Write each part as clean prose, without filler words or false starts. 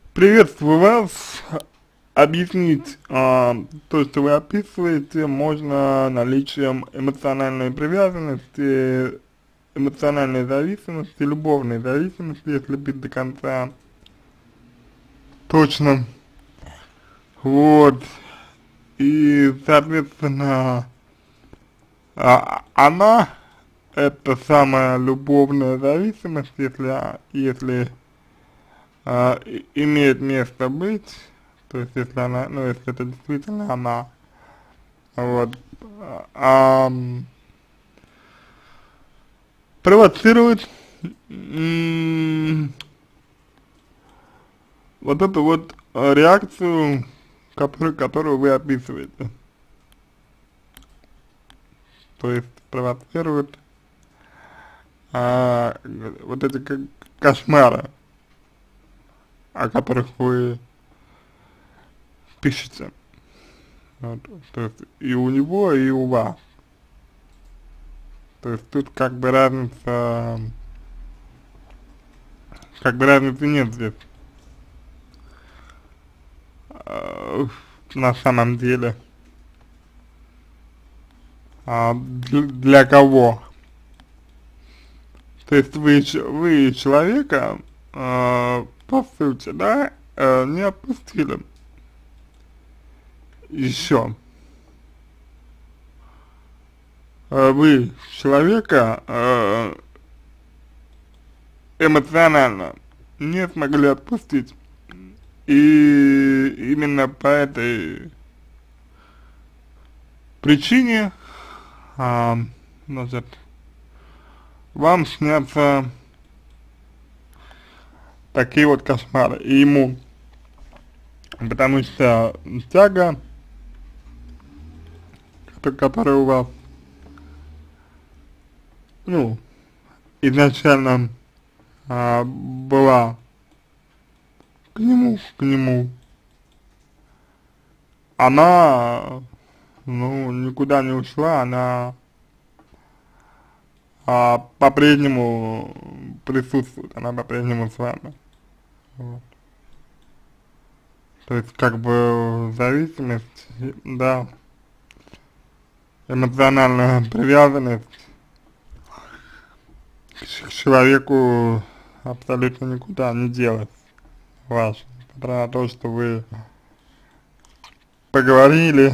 Приветствую вас. Объяснить то, что вы описываете, можно наличием эмоциональной привязанности, эмоциональной зависимости, любовной зависимости, если быть до конца точно. Вот. И, соответственно, она, это самая любовная зависимость, если имеет место быть, то есть если она, ну если это действительно она, вот, провоцирует вот эту вот реакцию, которую вы описываете, то есть провоцирует вот эти кошмары, о которых вы пишете, вот, то есть и у него, и у вас. То есть тут как бы разницы нет здесь, э, на самом деле. Для кого? То есть вы человека, по сути, да, не отпустили еще. Вы человека эмоционально не смогли отпустить. И именно по этой причине, значит, вам снятся такие вот кошмары. И ему, потому что тяга, которая у вас, ну, изначально была к нему, она, ну, никуда не ушла, она по-прежнему присутствует, она по-прежнему с вами. Вот. То есть, как бы, зависимость, да, эмоциональная привязанность к человеку абсолютно никуда не делась ваша. Несмотря на то, что вы поговорили,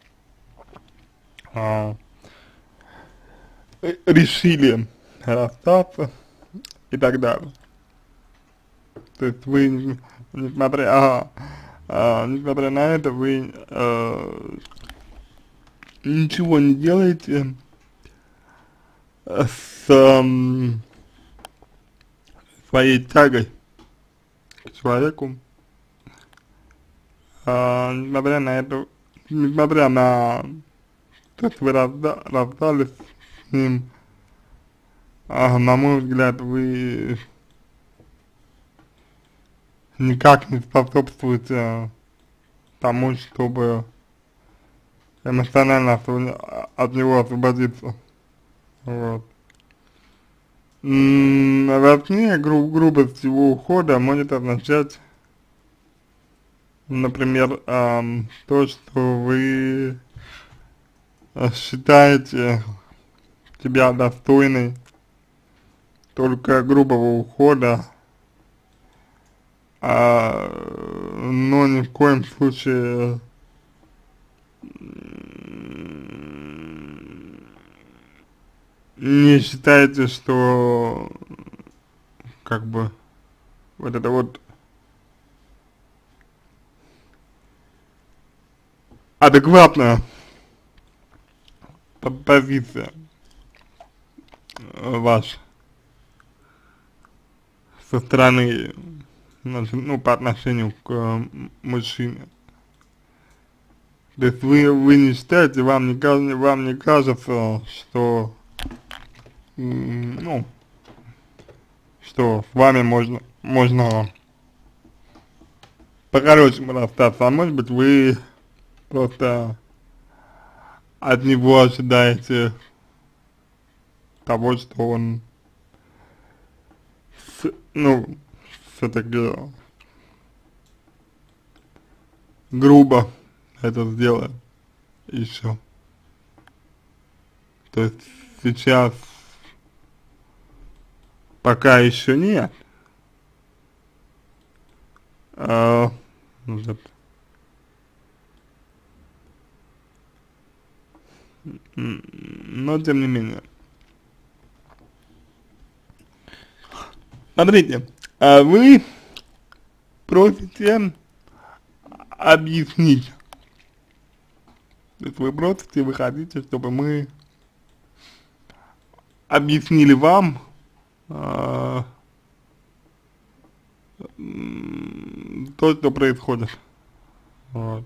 а, решили расстаться и так далее. То есть вы, несмотря на это, вы ничего не делаете с своей тягой к человеку, несмотря на это, несмотря на то, что вы расстались с ним, на мой взгляд, вы никак не способствуете тому, чтобы эмоционально от него освободиться. Вот. Вернее, грубость его ухода может означать, например, то, что вы считаете себя достойной только грубого ухода, но ни в коем случае не считаете, что как бы вот это вот адекватная позиция ваша со стороны, значит, ну, по отношению к мужчине. То есть вы не считаете, вам не кажется, что, ну, что с вами можно по-хорошему расстаться, а может быть вы просто от него ожидаете того, что он, ну, все-таки грубо это сделает еще. То есть сейчас пока еще нет, а, вот, но тем не менее. Смотрите, вы просите объяснить. То есть вы просите, вы хотите, чтобы мы объяснили вам то, что происходит. Вот.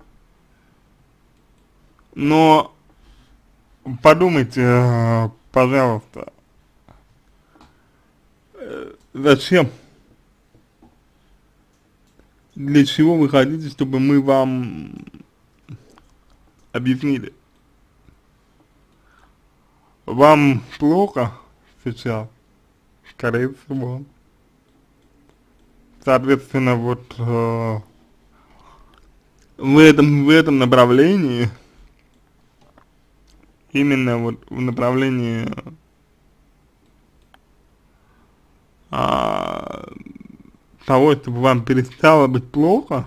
Но подумайте, пожалуйста, зачем, для чего вы хотите, чтобы мы вам объяснили? Вам плохо сейчас, скорее всего. Соответственно, вот в этом направлении, именно вот в направлении того, чтобы вам перестало быть плохо,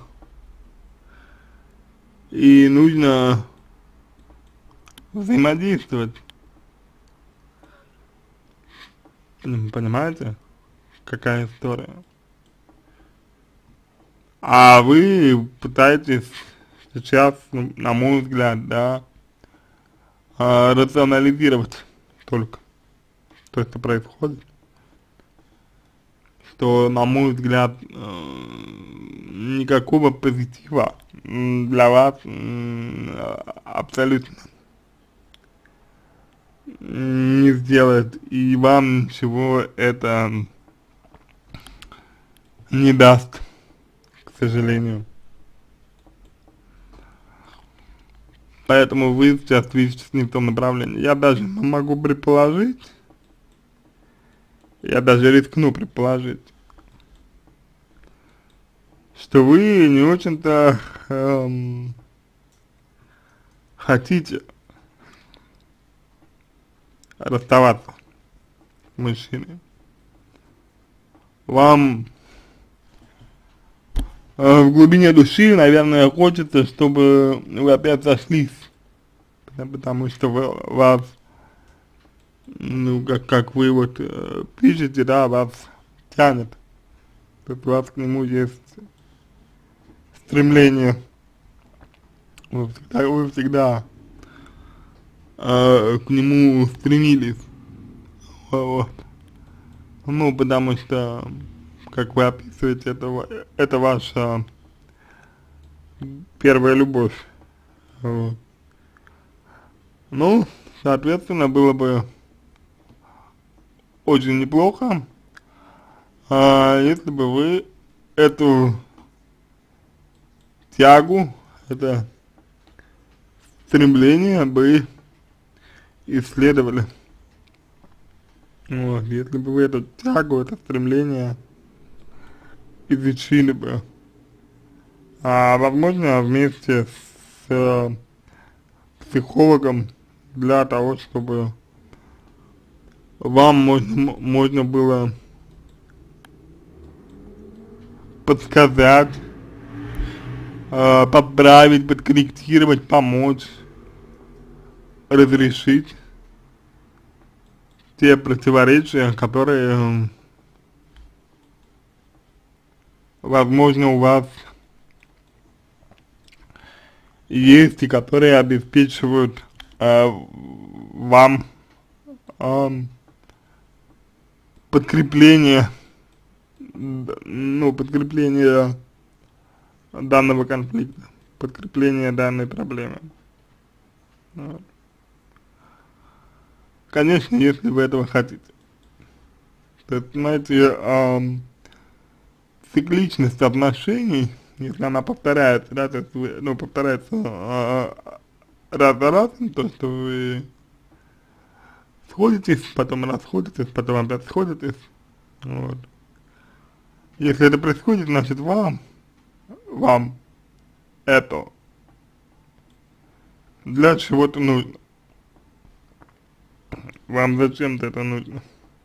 и нужно взаимодействовать. Понимаете, какая история? А вы пытаетесь сейчас, ну, на мой взгляд, да, рационализировать только то, что происходит, что, на мой взгляд, никакого позитива для вас абсолютно не сделает, и вам ничего это не даст, к сожалению. Поэтому вы сейчас движетесь не в том направлении. Я даже могу предположить, я даже рискну предположить, что вы не очень-то хотите расставаться с мужчиной. Вам в глубине души, наверное, хочется, чтобы вы опять сошлись, потому что вас, ну, как вы вот пишете, да, вас тянет, то есть у вас к нему есть стремление, вы всегда к нему стремились, вот. Ну, потому что, как вы описываете, это ваша первая любовь, вот. Ну, соответственно, было бы очень неплохо, если бы вы эту тягу, это стремление бы исследовали. Вот, если бы вы эту тягу, это стремление изучили бы, возможно, вместе с психологом, для того, чтобы вам можно было подсказать, поправить, подкорректировать, помочь, разрешить те противоречия, которые, возможно, у вас есть и которые обеспечивают вам подкрепление, ну, подкрепление данного конфликта, подкрепление данной проблемы. Вот. Конечно, если вы этого хотите. То есть, знаете, цикличность отношений, если она повторяется, да, то есть вы, ну, повторяется раз за разом, то, что вы сходитесь, потом расходитесь, потом опять сходитесь, вот. Если это происходит, значит вам это для чего-то нужно. Вам зачем-то это нужно.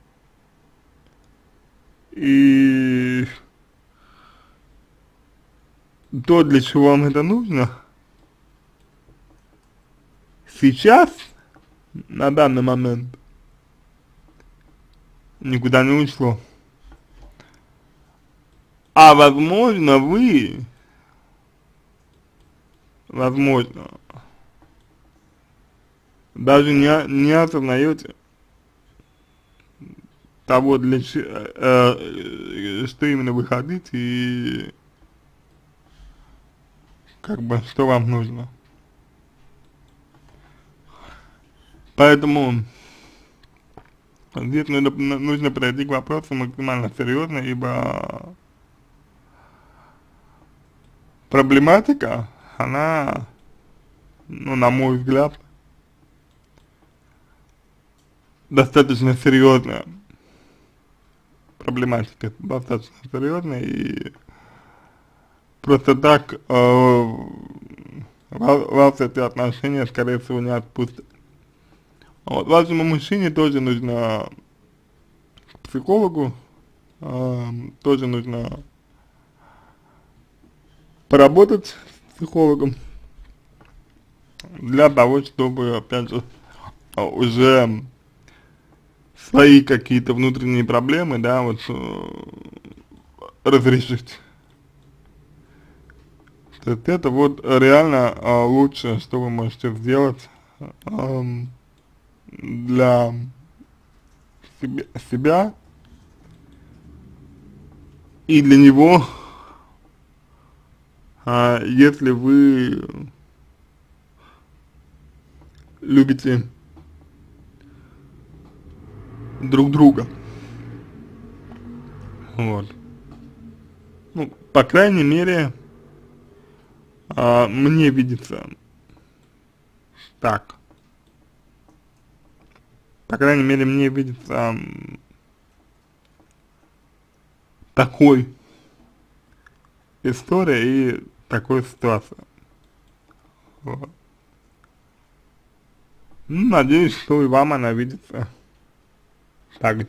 И то, для чего вам это нужно, сейчас, на данный момент, никуда не ушло. А возможно, вы, возможно, даже не осознаете того, что именно вы хотите и как бы что вам нужно. Поэтому здесь нужно подойти к вопросу максимально серьезно, ибо проблематика, она, ну, на мой взгляд, достаточно серьезная. Проблематика достаточно серьезная, и просто так вас эти отношения, скорее всего, не отпустят. Вот, вашему мужчине тоже нужно к психологу, тоже нужно поработать с психологом для того, чтобы, опять же, уже свои какие-то внутренние проблемы, да, вот, разрешить. То есть это вот реально лучшее, что вы можете сделать для себя и для него, если вы любите друг друга. Вот. Ну, по крайней мере, мне видится так. По крайней мере, мне видится такой история и такой ситуация. Вот. Ну, надеюсь, что и вам она видится так.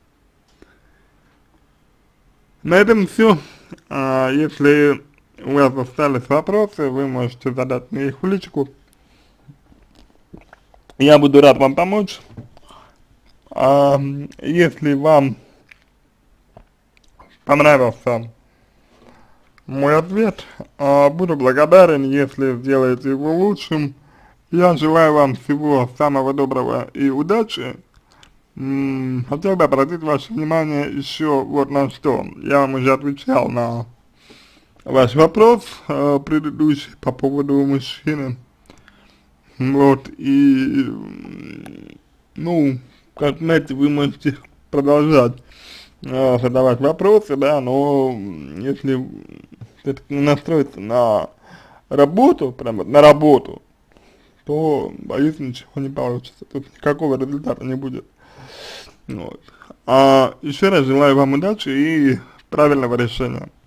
На этом все. Если у вас остались вопросы, вы можете задать мне их в личку. Я буду рад вам помочь. Если вам понравился мой ответ, буду благодарен, если сделаете его лучшим. Я желаю вам всего самого доброго и удачи. Хотел бы обратить ваше внимание еще вот на что. Я вам уже отвечал на ваш вопрос предыдущий по поводу мужчины. Вот, и, ну, как знаете, вы можете продолжать задавать вопросы, да, но если все-таки настроиться на работу, прямо на работу, то, боюсь, ничего не получится, тут никакого результата не будет. Вот. Еще раз желаю вам удачи и правильного решения.